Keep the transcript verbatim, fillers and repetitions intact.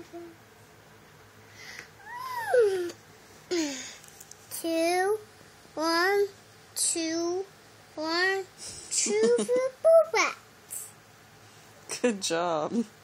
Two, one, two, one, two for bats. Good job.